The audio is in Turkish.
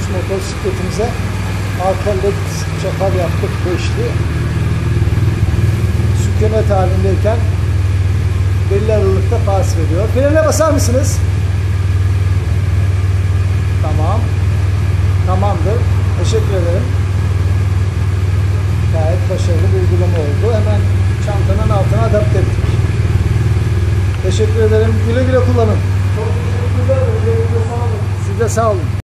motosikletimize arka led çapar yaptık, beşli. Sükunet halindeyken belli aralıkta pas veriyor. Frene basar mısınız? Tamam. Tamamdır. Teşekkür ederim. Gayet başarılı bir uygulama oldu. Hemen çantanın altına adapte ettik. Teşekkür ederim. Güle güle kullanın. Çok teşekkürler. Siz de sağ olun.